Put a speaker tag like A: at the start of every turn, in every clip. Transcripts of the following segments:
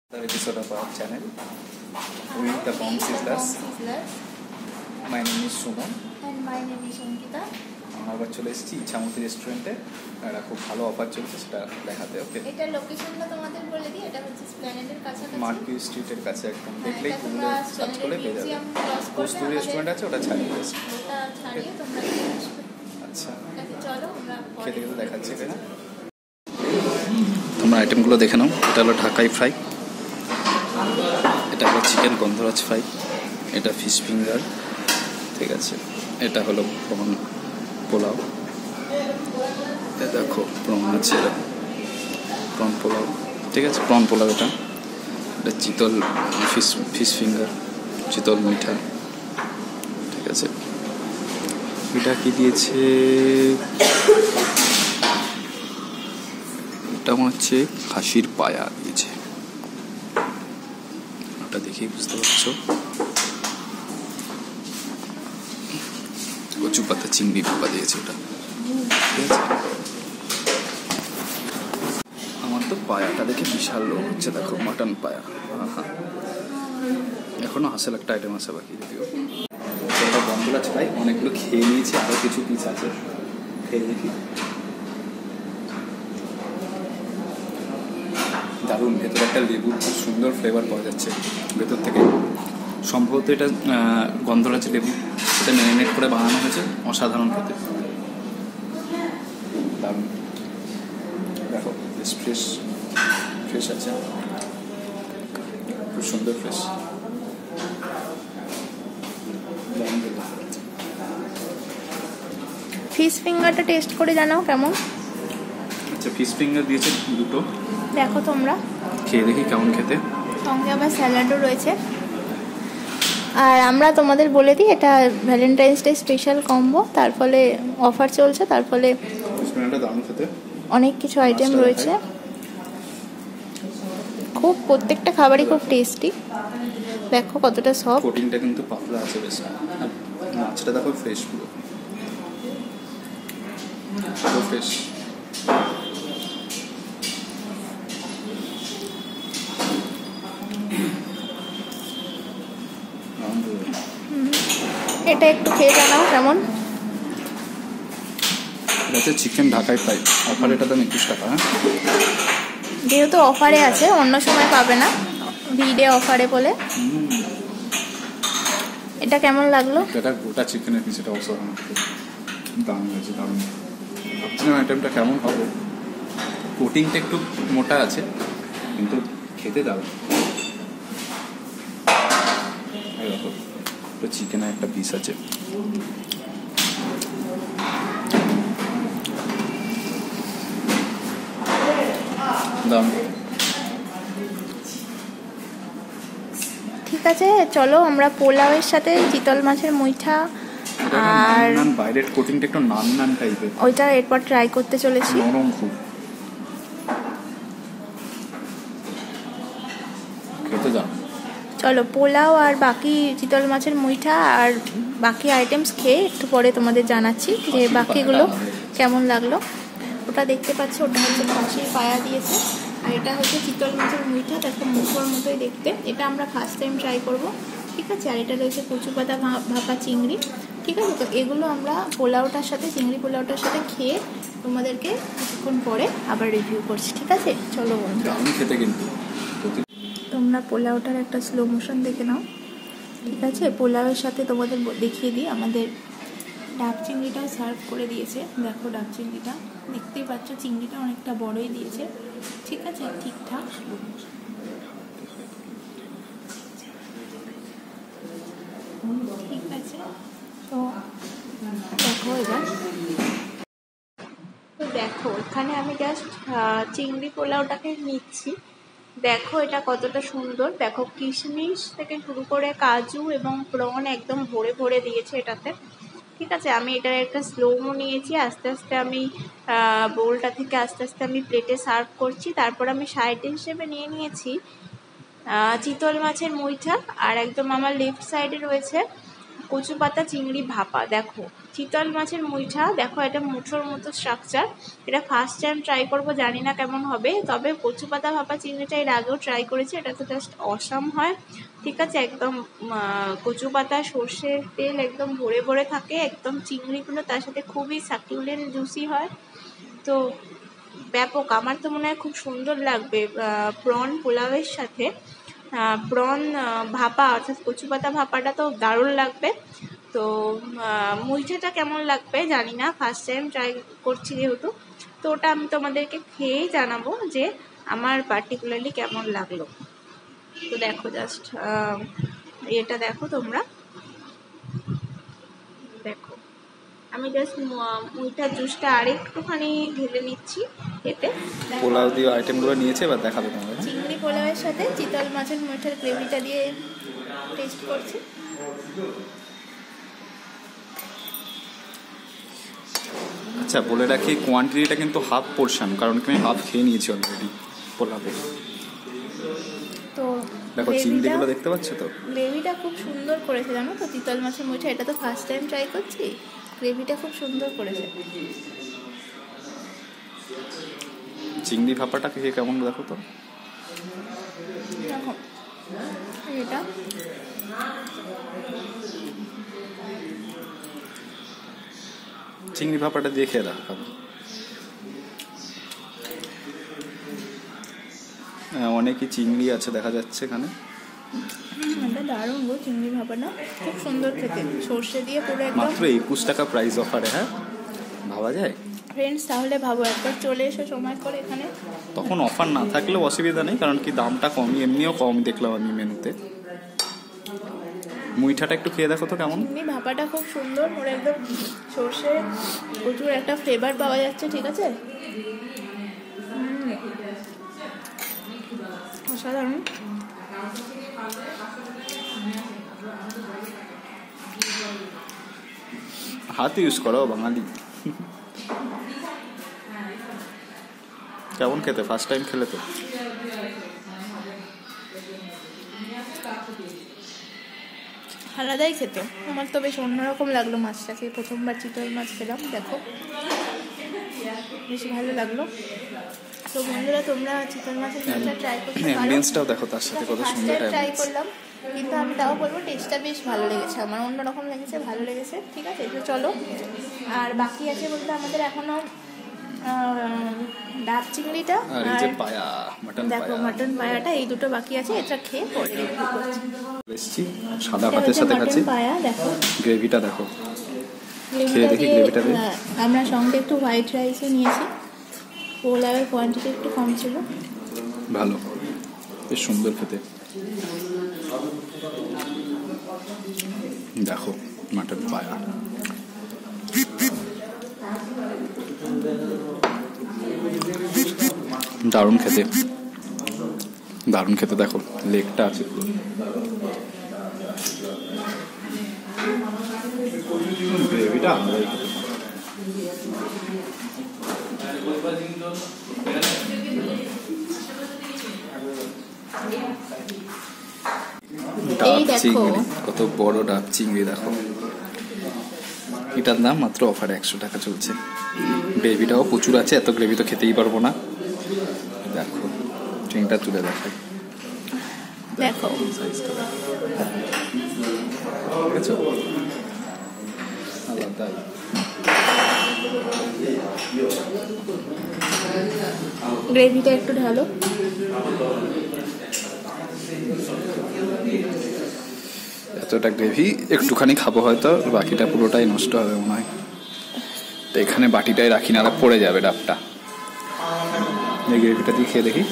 A: The episode of our channel with the Bomb Sizzlers. My name is Suman
B: and my name is Ankita.
A: আমরা চলে এসেছি ইছামতি রেস্টুরেন্টে। একটা খুব ভালো অফার চলছে, সেটা দেখাতে। ওকে,
B: এটা লোকেশনটা তোমাদের বলে দিই। এটা হচ্ছে স্প্ল্যানেডের কাছাকাছি,
A: মার্কিউ স্ট্রিটের কাছে একদম। দেখলেই গুগলে সার্চ করে পেয়ে যাবে। কস্তুরি রেস্টুরেন্ট আছে, ওটা ছাড়িয়ে গেছে।
B: ওটা ছাড়িয়ে তোমরা আসবে।
A: আচ্ছা,
B: চলো আমরা
A: খেতে খেতে দেখাচ্ছি। তাই না? তোমরা আইটেমগুলো দেখে নাও। এটা হলো ঢাকাই ফ্রাই, এটা হলো চিকেন গন্ধরাজ ফ্রাই, এটা ফিশ ফিঙ্গার, ঠিক আছে। এটা হলো প্রন পোলাও, দেখো প্রন আছে, প্রন পোলাও, ঠিক আছে, প্রন পোলাও। এটা চিতল ফিশ ফিঙ্গার, চিতল মিঠা, ঠিক আছে। এটা কি দিয়েছে? এটা হচ্ছে খাসির পায়া দিয়েছে, ওটা দেখেই বুঝতে পারছো। কচু পাতা চিংড়ি ডোবা দিয়েছে ওটা, ঠিক আছে। আমার তো পায়াটা দেখে বিশাল লোক হচ্ছে, দেখো মাটন পায়া। এখনো আসল একটা আইটেম আছে বাকি, যদিও সেটা বন্ধুরা চাই। অনেকগুলো খেয়ে নিয়েছি, আরো কিছু পিস আছে, খেয়ে দেখি। দারুণ, ভেতরে একটা লেবুর খুব সুন্দর ফ্লেভার পাওয়া যাচ্ছে ভেতর থেকে। সম্ভবত এটা গন্ধরাজ লেবু, এটা ম্যারিনেট করে বানানো হয়েছে। অসাধারণ খেতে, দারুণ। দেখো বেশ ফ্রেশ ফ্রেশ আছে, খুব সুন্দর ফ্রেশ।
B: ফিশ ফিঙ্গারটা টেস্ট করে জানাও কেমন।
A: আচ্ছা, ফিশ ফিঙ্গার দিয়েছে দুটো,
B: দেখো তোমরা
A: খেয়ে দেখি কেমন খেতে।
B: সঙ্গে আবার স্যালাডও রয়েছে। আর আমরা তোমাদের বলে দিই, এটা ভ্যালেন্টাইন্স ডে স্পেশাল কম্বো, তার ফলে অফার চলছে, তার ফলে অনেক কিছু আইটেম রয়েছে। খুব প্রত্যেকটা খাবারই খুব টেস্টি। দেখো কতটা সফট,
A: কোটিংটা কিন্তু পাতলা আছে বেশ। আর মাছটা দেখো ফ্রেশ, পুরো ফ্রেশ।
B: এটা একটু খেয়ে জানাও কেমন।
A: এটা চিকেন ঢাকাই ফ্রাই, অফার এটা দাম 21 টাকা।
B: যেহেতু অফারে আছে, অন্য সময় পাবে না, ভিডে অফারে বলে। এটা কেমন লাগলো?
A: এটা গোটা চিকেনের পিস, এটা অসাধারণ দাম হয়েছে, দারুণ। ভাবছিলাম আইটেমটা কেমন হবে। কোটিংটা একটু মোটা আছে, কিন্তু খেতে দারুণ। দেখো তো চিকেনের একটা পিস আছে, দাম।
B: ঠিক আছে, চলো আমরা পোলাওয়ের সাথে চিতল মাছের মুইঠা আর
A: বাইরের কোটিংটা একটু নান নান টাইপের,
B: ওইটা এরপর ট্রাই করতে চলেছি।
A: নরম খুব, খেতে দাও।
B: চলো পোলাও আর বাকি চিতল মাছের মুইঠা আর বাকি আইটেমস খেয়ে একটু পরে তোমাদের জানাচ্ছি যে বাকিগুলো কেমন লাগলো। ওটা দেখতে পাচ্ছ, ওটা হচ্ছে খাসির পায়া দিয়েছে, আর এটা হচ্ছে চিতল মাছের মুইঠা, দেখো মুখোর মতোই দেখতে। এটা আমরা ফার্স্ট টাইম ট্রাই করব, ঠিক আছে। আর এটা রয়েছে কচু পাতা ভাপা চিংড়ি, ঠিক আছে। তো এগুলো আমরা পোলাওটার সাথে, চিংড়ি পোলাওটার সাথে খেয়ে তোমাদেরকে কিছুক্ষণ পরে আবার রিভিউ করছি, ঠিক আছে। চলো বন্ধুরা,
A: খেতে কিন্তু
B: তোমরা পোলাওটার একটা স্লো মোশন দেখে নাও, ঠিক আছে। পোলাওয়ের সাথে তোমাদের দেখিয়ে দিই, আমাদের ডাব চিংড়িটাও সার্ভ করে দিয়েছে। দেখো ডাব চিংড়িটা দেখতেই পাচ্ছ, চিংড়িটা অনেকটা বড়ই দিয়েছে, ঠিক আছে, ঠিকঠাক। ঠিক আছে, তো দেখো এবার, তো দেখো এখানে আমি জাস্ট চিংড়ি পোলাওটাকে নিচ্ছি। দেখো এটা কতটা সুন্দর, দেখো কিশমিশ থেকে শুরু করে কাজু এবং প্রন একদম ভরে ভরে দিয়েছে এটাতে, ঠিক আছে। আমি এটার একটা স্লোমো নিয়েছি, আস্তে আস্তে আমি বোলটা থেকে আস্তে আস্তে আমি প্লেটে সার্ভ করছি। তারপর আমি সাইড হিসেবে নিয়ে নিয়েছি চিতল মাছের মুইঠা, আর একদম আমার লেফট সাইডে রয়েছে কচু পাতা চিংড়ি ভাপা। দেখো চিতল মাছের মুইঠা, দেখো এটা মুঠোর মতো স্ট্রাকচার। এটা ফার্স্ট টাইম ট্রাই করবো, জানি না কেমন হবে। তবে কচু পাতা ভাপা চিংড়িটা এর আগেও ট্রাই করেছি, এটা তো জাস্ট অসাম হয়। ঠিক আছে, একদম কচু পাতা সর্ষের তেল একদম ভরে ভরে থাকে, একদম চিংড়িগুলো তার সাথে খুবই সাকিউলেন্ট জুসি হয়। তো ব্যাপক, আমার তো মনে হয় খুব সুন্দর লাগবে প্রন পোলাওয়ের সাথে। প্রন ভাপা অর্থাৎ কচু পাতা ভাপাটা তো দারুণ লাগবে। তো মুইঠাটা কেমন লাগবে জানি না, ফার্স্ট টাইম ট্রাই করছি যেহেতু। তো ওটা আমি তোমাদেরকে খেয়েই জানাবো যে আমার পার্টিকুলারলি কেমন লাগলো। তো দেখো জাস্ট এটা দেখো তোমরা, দেখো আমি জাস্ট মুইঠার জুসটা আরেকটুখানি ঢেলে নিচ্ছি এতে।
A: পোলাও দিয়ে আইটেমগুলো নিয়েছে, এবার দেখাবে তোমাদের।
B: চিংড়ি পোলাওয়ের সাথে চিতল মাছের মুইঠার গ্রেভিটা দিয়ে টেস্ট করছি।
A: আচ্ছা বলে রাখি, কোয়ান্টিটিটা কিন্তু হাফ পোর্শন, কারণ কি আমি হাফ খেয়ে নিয়েছি অলরেডি পোলাও।
B: তো
A: দেখো চিংড়িগুলো দেখতে পাচ্ছ তো,
B: গ্রেভিটা খুব সুন্দর করেছে জানো তো চিতল মাছের মুইঠা। এটা তো ফার্স্ট টাইম ট্রাই করছি, গ্রেভিটা খুব সুন্দর করেছে।
A: চিংড়ি ভাপাটা খেয়ে কেমন দেখো তো।
B: দেখো এটা
A: চিংড়ি ভাপাটা দিয়ে খেয়ে দেখো। অনেকই চিংড়ি আছে দেখা যাচ্ছে এখানে।
B: এটা দারুণ গো, চিংড়ি ভাপাটা খুব সুন্দর খেতে, সর্ষে দিয়ে পুরো একদম।
A: মাত্র 21 টাকা প্রাইস অফারে, হ্যাঁ ভাবা যায়
B: ফ্রেন্ডস। তাহলে ভাবো একবার চলে এসো সময় করে এখানে।
A: তখন অফার না থাকলেও অসুবিধা নেই, কারণ কি দামটা কমই, এমনিও কম দেখলাম আমি মেনুতে। মুইঠাটা একটু খেয়ে দেখো তো কেমন।
B: চিংড়ি ভাপাটা খুব সুন্দর, ওর একদম সর্ষে প্রচুর একটা ফ্লেভার পাওয়া যাচ্ছে। ঠিক আছে, অসাধারণ।
A: হাত ইউজ করো বাঙালি। কেমন খেতে, ফার্স্ট টাইম খেলে তো?
B: আলাদাই খেতে, আমার তো বেশ অন্যরকম লাগলো মাছটাকে। প্রথমবার চিতল মাছ খেলাম, দেখো বেশ ভালো লাগলো। তো বন্ধুরা তোমরা চিতল মাছের মুইঠা ট্রাই করতে পারো।
A: অ্যাম্বিয়েন্সটাও দেখো তার সাথে কত সুন্দর
B: ট্রাই করলাম, কিন্তু আমি তাও বলবো টেস্টটা বেশ ভালো লেগেছে আমার, অন্যরকম লেগেছে, ভালো লেগেছে। ঠিক আছে, তো চলো। আর বাকি আছে বলতে আমাদের এখনো ডাব চিংড়িটা আর দেখো মাটন পায়াটা, এই দুটো বাকি আছে। এটা খেয়ে পরে
A: এসেছি সাদা ভাতের সাথে খাচ্ছি।
B: পায়া দেখো,
A: গ্রেভিটা দেখো, খেয়ে দেখি গ্রেভিটা।
B: আমরা সঙ্গে একটু হোয়াইট রাইসও নিয়েছি, পোলাওয়ের কোয়ান্টিটি একটু কম ছিল।
A: ভালো, বেশ সুন্দর খেতে। দেখো মাটন পায়া, দারুণ খেতে, দারুণ খেতে। দেখো লেগটা আছে, গ্রেভিটা ডাব চিংড়ি, কত বড় ডাব চিংড়ি দেখো। এটার দাম মাত্র অফারে 100 টাকা চলছে। গ্রেভিটাও প্রচুর আছে, এত গ্রেভি তো খেতেই পারবো না। দেখো চিংড়িটা তুলে দেখাই,
B: দেখো
A: সাইজটা দেখেছো, আলাদাই।
B: গ্রেভিটা একটু ঢালো।
A: এতটা গ্রেভি একটুখানি খাবো হয়তো, বাকিটা পুরোটাই নষ্ট হবে মনে হয়। তো এখানে বাটিটাই রাখি, না পড়ে যাবে ডাবটা। এই গ্রেভিটা দিয়ে খেয়ে দেখি,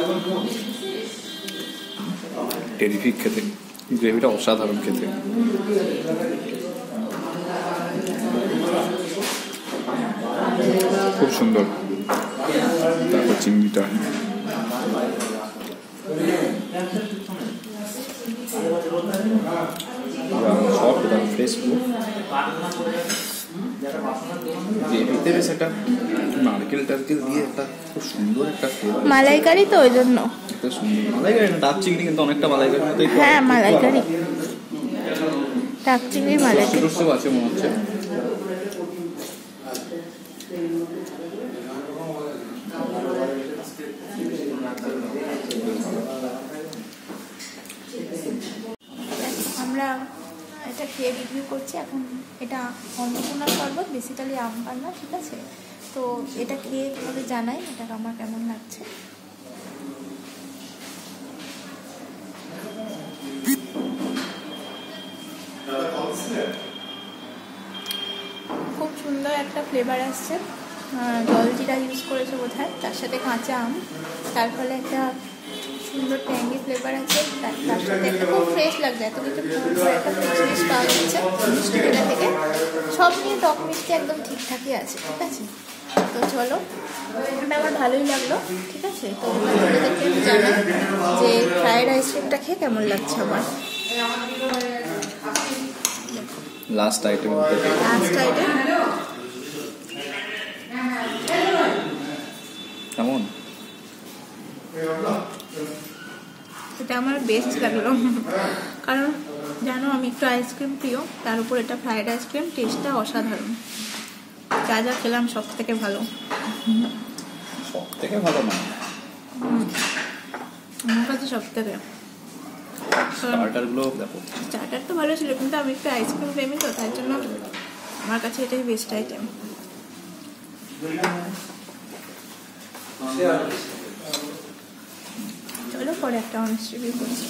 A: টেরিফিক খেতে, গ্রেভিটা অসাধারণ খেতে। খুব সুন্দর। তারপর চিংড়িটা ফ্রেশ, গ্রেভিতে বেশ একটা নারকেল টারকেল দিয়ে একটা খুব সুন্দর একটা ফ্লেভার।
B: মালাইকারি তো ওই জন্য
A: সুন্দর মালাইকারি, ডাব চিংড়ি কিন্তু অনেকটা মালাইকারির মতোই।
B: হ্যাঁ মালাইকারি। টাক চিংড়ি মালাইকারি
A: আছে মনে হচ্ছে।
B: আমরা এটা খেয়ে রিভিউ করছি এখন। এটা অন্নপূর্ণা শরবত, বেসিক্যালি আম পান্না, ঠিক আছে? তো এটা খেয়ে তোমাদের জানাই এটা আমার কেমন লাগছে। খুব সুন্দর একটা ফ্লেভার আসছে, জলজিরা ইউজ করেছে বোধহয়, তার সাথে কাঁচা আম, তার ফলে একটা সুন্দর ট্যাঙ্গি ফ্লেভার আছে, তার সাথে একটা খুব ফ্রেশ লাগছে, এত কিছু একটা ফ্রেশনেস পাওয়া যাচ্ছে মিষ্টি এটা থেকে। সব নিয়ে টক মিষ্টি একদম ঠিকঠাকই আছে, ঠিক আছে? তো চলো, এটা আমার ভালোই লাগলো, ঠিক আছে? তো তোমাদেরকে আমি জানাই যে ফ্রায়েড আইসক্রিমটা খেয়ে কেমন লাগছে আমার।
A: লাস্ট আইটেম কেমন?
B: এটা আমার বেস্ট লাগলো, কারণ জানো আমি একটু আইসক্রিম প্রিয়, তার উপর এটা ফ্রাইড আইসক্রিম, টেস্টটা অসাধারণ। যা যা খেলাম সব থেকে ভালো।
A: না
B: আমার কাছে সব থেকে।
A: স্টার্টারগুলো দেখো,
B: স্টার্টার তো ভালো ছিল, কিন্তু আমি একটু আইসক্রিম প্রেমী তো, তার জন্য আমার কাছে এটাই বেস্ট আইটেম। চলো পরে একটা অনেস্ট রিভিউ করছি।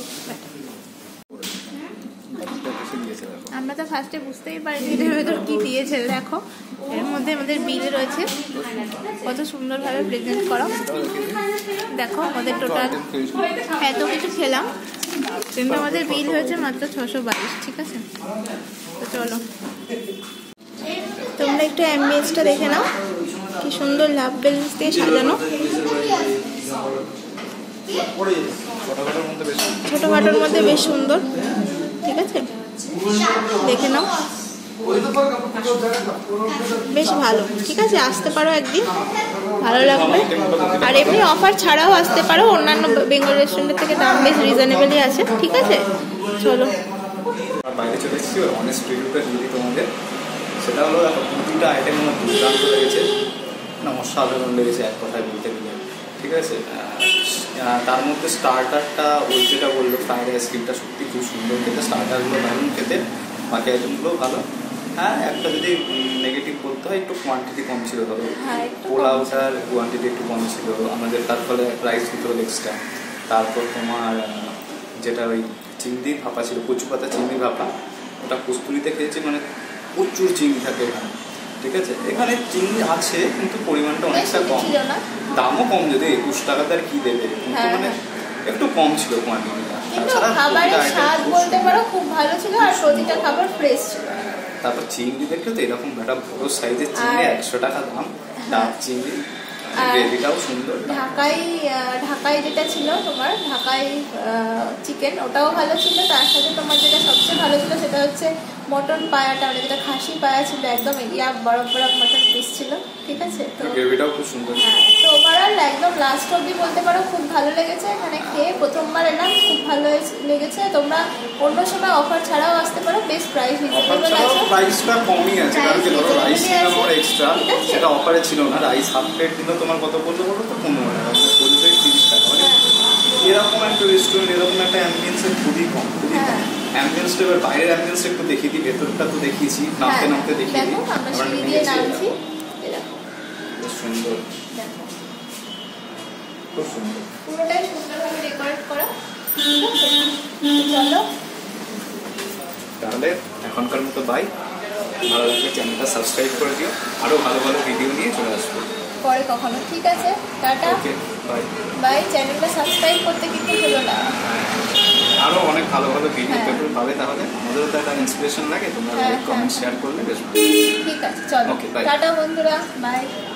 B: আমরা তো ফার্স্টে বুঝতেই পারিনি এটার ভেতর কি দিয়েছে। দেখো এর মধ্যে আমাদের বিল রয়েছে, কত সুন্দরভাবে প্রেজেন্ট করা। দেখো আমাদের টোটাল এত কিছু খেলাম, কিন্তু আমাদের বিল হয়েছে মাত্র 622, ঠিক আছে? তো চলো তোমরা একটু অ্যাম্বিয়েন্সটা দেখে নাও, কি সুন্দর লাভ বেলুন্স দিয়ে সাজানো, ছোটখাটোর মধ্যে বেশ সুন্দর, ঠিক আছে? দেখে নাও, বেশ ভালো, ঠিক আছে? আসতে পারো একদিন, ভালো লাগবে। আর এমনি অফার ছাড়াও আসতে পারো, অন্যান্য বেঙ্গল রেস্টুরেন্টের থেকে দাম বেশ রিজনেবলই আছে, ঠিক আছে? চলো
A: বাইরে চলে এসেছি, অনেস্ট রিভিউটা দিই তোমাদের। সেটা হলো দেখো, প্রতিটা আইটেম আমার দুর্দান্ত লেগেছে, না অসাধারণ লেগেছে এক কথায় বলতে গেলে, ঠিক আছে? তার মধ্যে স্টার্টারটা ওই যেটা বললো ফ্রাইড আইসক্রিমটা সত্যি খুব সুন্দর খেতে, স্টার্টারগুলো দারুণ খেতে, বাকি আইটেমগুলোও ভালো। হ্যাঁ, একটা যদি নেগেটিভ বলতে হয়, একটু কোয়ান্টিটি কম ছিল, ধরো পোলাওটার কোয়ান্টিটি একটু কম ছিল আমাদের, তার ফলে রাইস দিতে হলো এক্সট্রা। তারপর তোমার যেটা ওই চিংড়ি ভাপা ছিল, কচু পাতা চিংড়ি ভাপা, ওটা কস্তুরিতে খেয়েছি, মানে প্রচুর চিংড়ি থাকে এখানে, ঠিক আছে? এখানে চিংড়ি আছে কিন্তু পরিমাণটা অনেকটা কম, দামও কম, যদি 21 টাকাতে আর কি দেবে, কিন্তু মানে একটু কম ছিল কোয়ান্টিটিটা।
B: খাবারের স্বাদ বলতে পারো খুব ভালো ছিল, আর প্রতিটা খাবার ফ্রেশ ছিল।
A: তারপর চিংড়ি দেখলে তো এরকম একটা বড় সাইজের চিংড়ি 100 টাকা দাম, ডাব চিংড়ি, গ্রেভিটাও সুন্দর।
B: ঢাকাই যেটা ছিল তোমার, ঢাকাই চিকেন, ওটাও ভালো ছিল। তার সাথে তোমার যেটা সবচেয়ে ভালো ছিল সেটা হচ্ছে মটন পায়াটা, মানে যেটা খাসি পায়া ছিল, একদম বরফ বরফ মটন পিস ছিল, ঠিক আছে? তো
A: গ্রেভিটাও খুব সুন্দর।
B: হ্যাঁ, তো ওভারঅল একদম লাস্ট অবধি বলতে পারো খুব ভালো লেগেছে। এখানে খেয়ে প্রথমবার এলাম, খুব ভালো লেগেছে। তোমরা অন্য সময় অফার ছাড়াও আসতে পারো, বেস্ট প্রাইস রিজনেবল আছে,
A: প্রাইসটা কমই আছে, কারণ কি ধরো রাইস নিলাম আমার এক্সট্রা, সেটা অফারে ছিল না। রাইস হাফ প্লেট দিলে তোমার কত বলতে বলো তো 15 টাকা, 30 টাকা। মানে এরকম একটা রেস্টুরেন্ট, এরকম একটা অ্যাম্বিয়েন্সের খুবই কম, খুবই কম। অ্যাম্বিয়েন্সটা এবার বাইরের অ্যাম্বিয়েন্সটা একটু দেখিয়ে দিই, ভেতরটা তো দেখিয়েছি, নামতে নামতে দেখিয়ে দিই।
B: আমরা সিঁড়ি দিয়ে নামছি,
A: বেশ সুন্দর, খুব সুন্দর,
B: পুরোটাই সুন্দরভাবে ডেকোরেট করা। চলো
A: তাহলে এখনকার মতো বাই। ভালো লাগলে চ্যানেলটা সাবস্ক্রাইব করে দিও, আরও ভালো ভালো ভিডিও নিয়ে চলে আসবো
B: পরে কখনো, ঠিক আছে? Tata,
A: bye
B: bye. চ্যানেলটা সাবস্ক্রাইব করতে কিন্তু ভুলো না।
A: আরও অনেক ভালো ভালো ভিডিও পাবে, তাহলে আমাদেরও তো একটা ইন্সপিরেশন লাগে। তোমরা লাইক কমেন্ট শেয়ার করলে বেশ ভালো।
B: ঠিক আছে, চলো টাটা বন্ধুরা, বাই।